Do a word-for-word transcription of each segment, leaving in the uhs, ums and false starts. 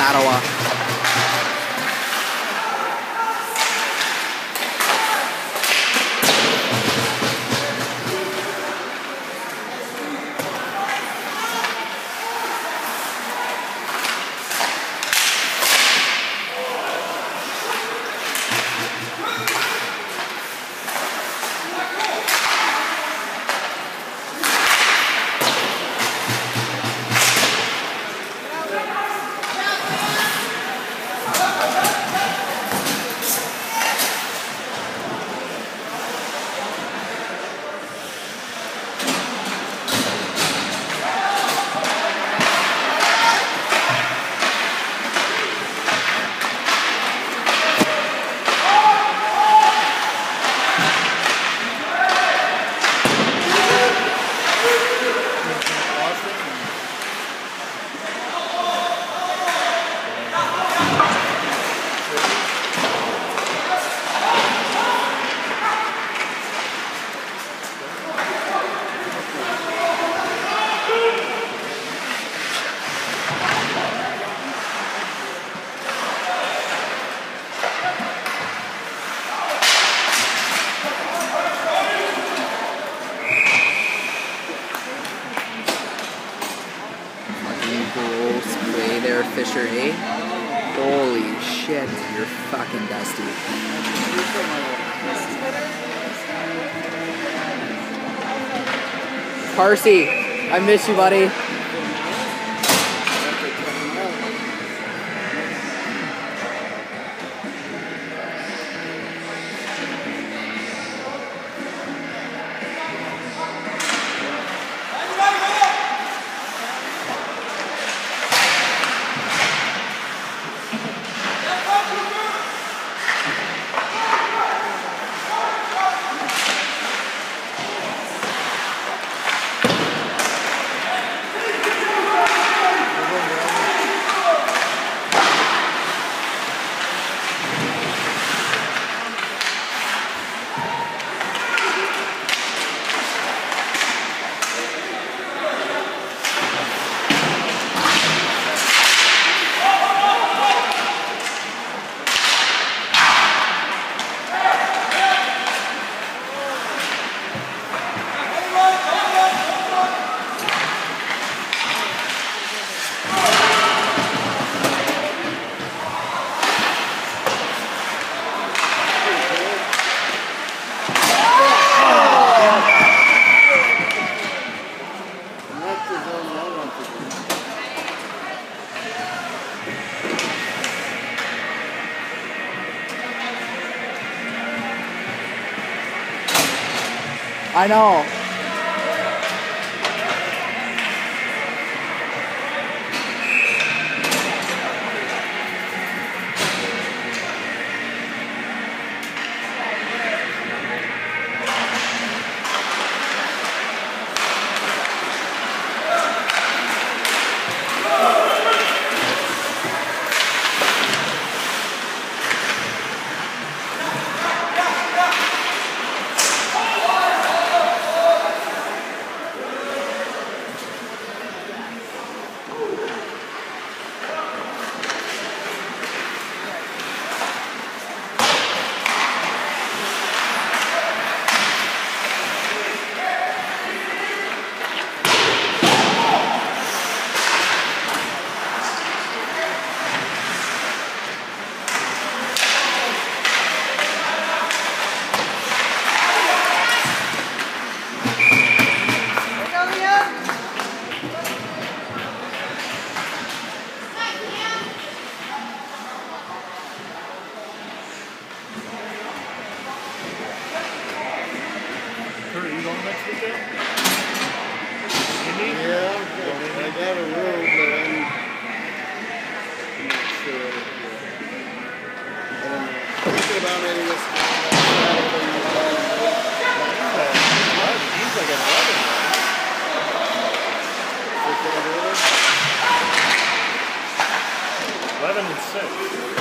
Ottawa. Fisher, eh? Holy shit, you're fucking dusty. Parsi, I miss you, buddy. I know. Are you going next weekend? Indy? Yeah, I got a room, but I'm not sure. I don't know. I'm thinking about maybe this Saturday. He's like at eleven. eleven and six.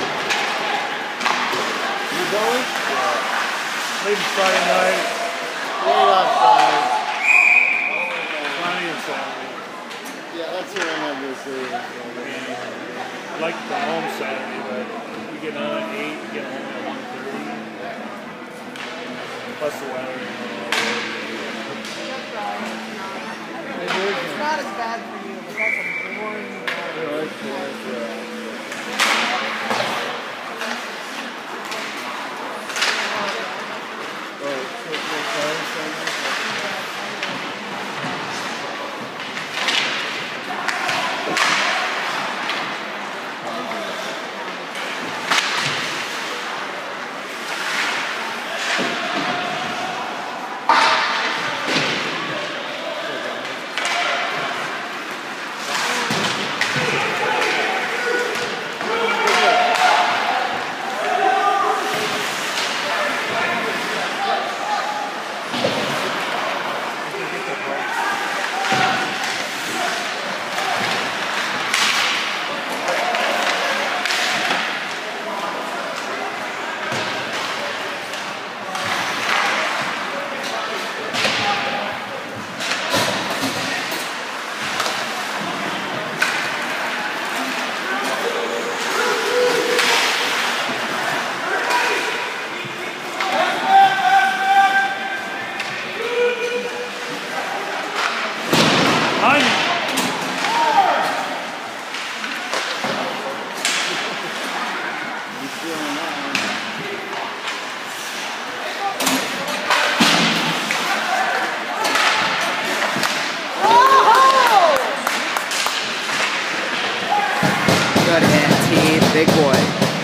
You going? Yeah. Maybe Friday night. We're outside. Friday and Saturday. Yeah, that's what I remember seeing. I like to come home Saturday, but we get on at eight, we get home at one thirty. Plus the weather. It's not as bad for you, but that's a boring drive. Yeah, it's boring, yeah. Oh, so it's more time, something? Good hit, team. Big boy.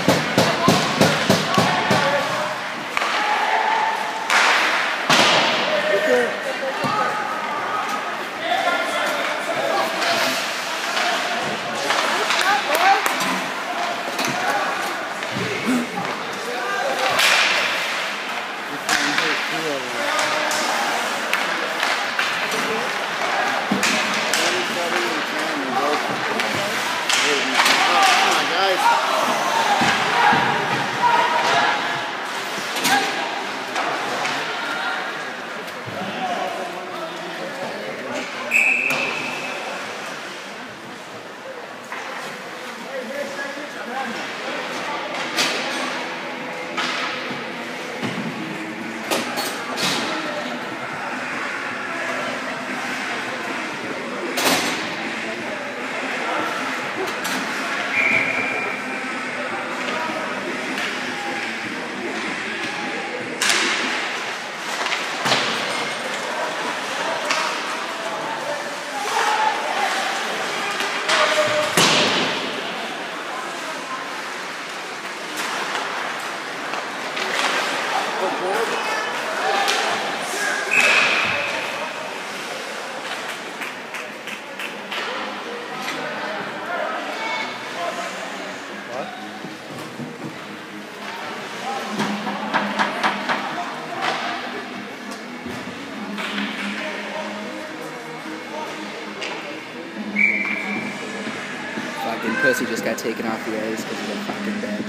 Fucking pussy just got taken off the ice because of the fucking bench.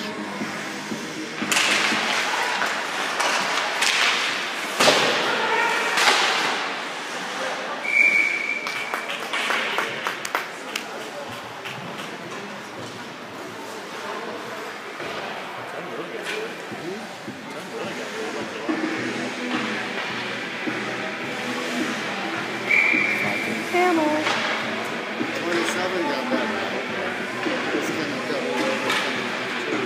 twenty-seven got that. It's kind of double over coming off too.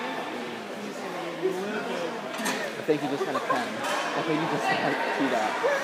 I think he just had a pen. I think he just had to do that.